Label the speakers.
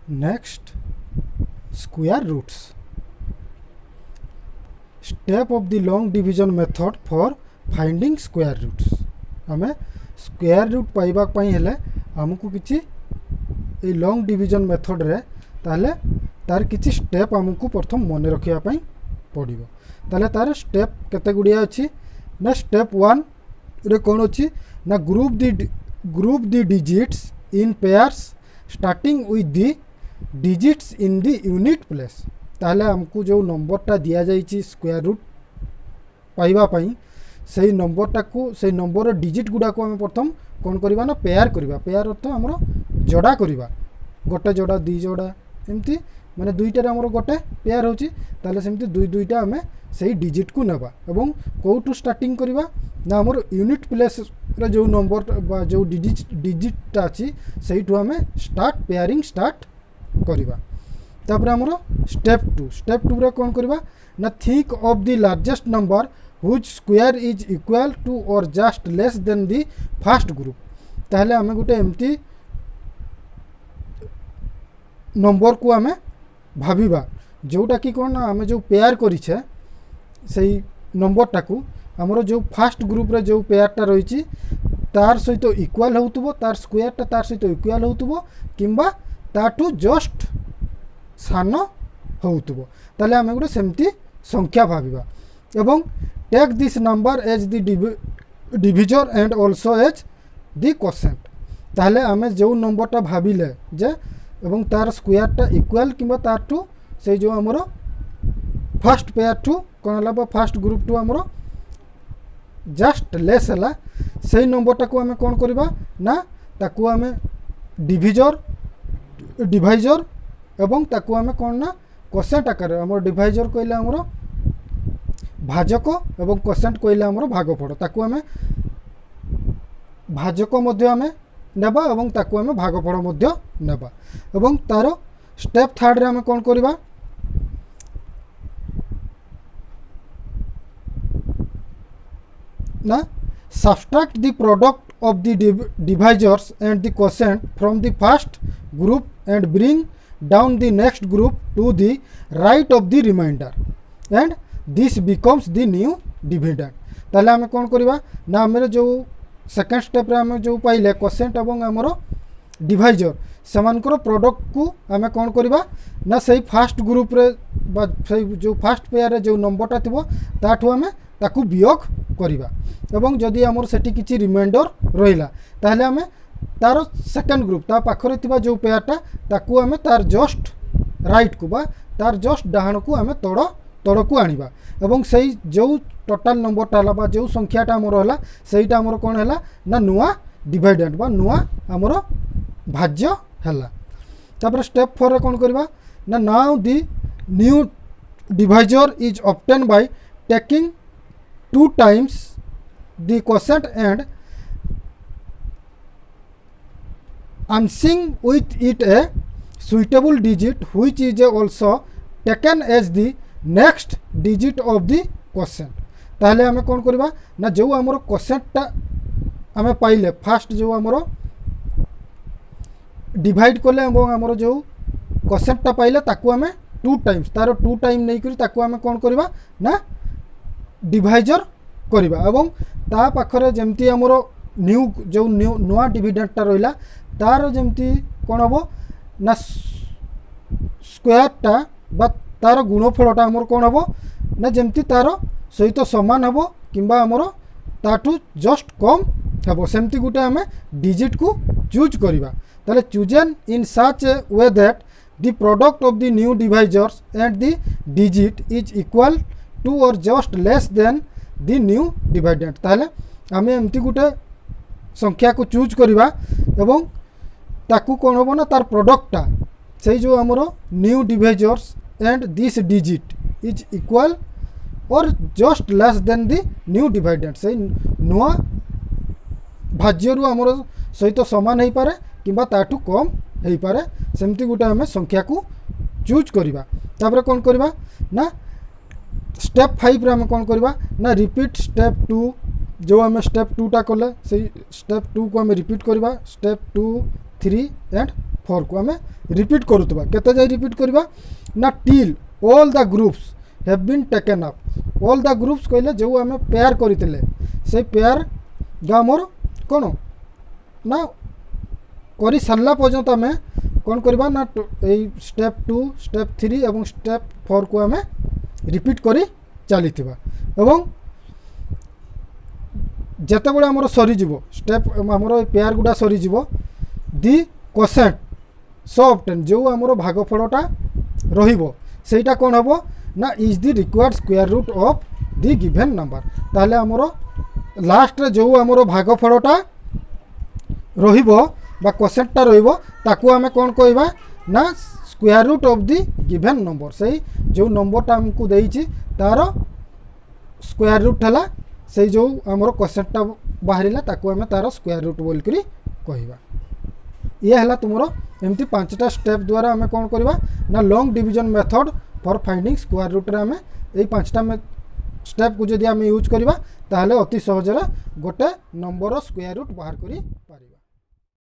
Speaker 1: Next square roots step of the long division method for finding square roots आम square root पाइबा हेले आमको किसी ये लॉन्ग डिवीजन मेथड रे ताले तार किसी स्टेप आमको प्रथम मन रखिया पड़ो ताले तार स्टेप केते गुड़िया अच्छी ना स्टेप 1 रे कौन अच्छी ना group the digits in pairs starting with the digits in the unit place ताले हमको जो नंबरटा दि जाइए स्क्वायर रूट पाइबा से नंबरटा को से नंबर डिजिट गुड़ा को आम प्रथम कौन करवा ना पेयर करवा पेयर अर्थ आमर जोड़ा करवा गोटे जोड़ा दी जोड़ा एमती माने दुईटार आमर गोटे पेयर होची ताले सेमती दुईटा आम से डिजिट को नेबा एवं कौटू स्टार्टिंग करवा ना आमर यूनिट प्लेस रे जो नंबर जो डिजिटा अच्छी से आम स्टार्ट पेयरिंग स्टार्ट करवा तापर आमर स्टेप 2 रे कौन करवा ना think of the largest number which square is equal to or just less than the first group ताहले आमे गोटे एमती नंबर को आमे भाबिबा जोटा कि कौन ना आमे जो पेयर करिछे सही नंबरटा को आमर जो फर्स्ट ग्रुप रे जो पेयरटा रही तार सहित इक्वल होतुबो तार स्क्वायरटा तार सहित इक्वल होतुबो किंबा ताटू जस्ट सान होतुबो ताले आमे गोटे सेमती संख्या भाबिबा एवं take this number as the divisor and also as the quotient ताहले आमे जो नंबरटा भाबिले जे एवं तार स्क्वायरटा इक्वल किंबा तार टू से जो आमर फर्स्ट पेयर टू कौन है फर्स्ट ग्रुप टू आमर जस्ट लेस है से नंबरटा को आमे कौन करवा ना ताकू आमे डिवाइजर एवं ताकू आमे कौन ना कोसेंट आकार आमर डिवाइजर कहले आमर भाजक एवं कोसेंट कहले आमर भागफल ताकू आमे भाजक मध्य आमे नेबा एवं ताकू आमे भागफल मध्य नेबा एवं तार स्टेप 3 रे आमे कौन करवा ना subtract the product of the divisors and the quotient from the first group and bring down the next group to the right of the remainder and this becomes the new dividend ताले आमे कौन करवा ना आमे जो second step रे आमे जो पाइले कोसेंट एवं आमर डिवाइजर सेमानकर प्रोडक्ट को आमे कौन करवा ना सही फर्स्ट ग्रुप रे बा सही जो फर्स्ट पेयर रे जो नंबरटा थिबो ताठू आमे ताकू वियोग करवा एवं जदि आमर सेठी किछि रिमाइंडर रहिला ताहले आमे तार सेकेंड ग्रुप ता पाखरे थिबा जो पेयरटा ताकू आमे तार जस्ट राइट को बा तार जस्ट डाहाण को आमे तड़ को आनिबा एवं सही जो टोटल नंबरटा हला बा जो संख्याटा आमर हला सेहीटा आमर कोन हला ना नुआ डिवाइडेंट बा नुआ आमर भाज्य हला तापर स्टेप 4 रे कोन करबा ना now the new divisor is obtain by taking 2 times the quotient and unsing with it a suitable digit which is also taken as the next digit of the quotient ताहले आमे कौन करवा ना जो आमर कोसेंटटा आमे पाइले फर्स्ट जो आमर डिवाइड कले एवं आमर जो कोसेंटटा पाइले ताकू आमे 2 times तार 2 टाइम नहीं करी ताकू आमे कौन करवा ना डिवाइजर करवा एवं ता पाखरे जेमती आमर न्यू जो नुआ डिविडेंटटा रहिला तार जेमती कौन हम ना स्क्वायरटा बा तार गुणफलटा आमर कौन हम ना जेमती तार सहित समान हम किंबा आमर ताठू जस्ट कम हम सेमती गुटे आम डिजिट को चूज करवा ताले chosen in such a way that the product of the new divisors and the digit is equal to or just less than the new dividend ताहले आम एमती गोटे संख्या को चूज करवा एवं ताकू कौन हम ना तार प्रोडक्टटा से जो आमर new divisors and this digit is equal or just less than the new dividend से नुआ भाज्य आमर सहित समान हो पारे किंबा ताठू कम हो पारे सेमती गोटे आम संख्या को चूज करवा तापर कौन करवा ना स्टेप 5 रे आम कौन करवा ना रिपीट स्टेप 2 जो आम स्टेप 2 टा कले से स्टेप 2 को आम रिपीट करवा स्टेप 2 3 एंड 4 को आम रिपीट करुवा केते जाय रिपीट करवा ना till all the groups have been taken up all the groups कहले जो आम पेयर करते से पेयर गा मोर कौन ना कर सारा पर्यंत आम कौन करवा ना स्टेप 2 स्टेप 3 और स्टेप 4 को आम रिपीट करी चली एवं जिते बड़े आमर सरीज स्टेप आमर पेयर गुड़ा सरीज दि कोसेंट सो ऑब्टेन जो आमर भागफलटा रहीटा कौन हम ना is the required square root of the given number ताले आमर लास्ट रे जो आमर भागफलटा बा कोसेंटटा ताकू आमे कौन कहवा ना square root of the given number से जो नंबरटा आमको देइछि तार स्क्वायर रूट है से जो आमर कोसेंटटा बाहरिला ताकू आमे तार स्क्वायर रूट बोल करी कहवा ये है तुमरो एमती 5टा स्टेप द्वारा आमे कौन करवा ना long division method for finding square root रे आमे एई 5टा स्टेप को जदि आमे यूज करवा ताहले अति सहज रे गोटे नंबर स्क्वायर रूट बाहर करी पारिबा।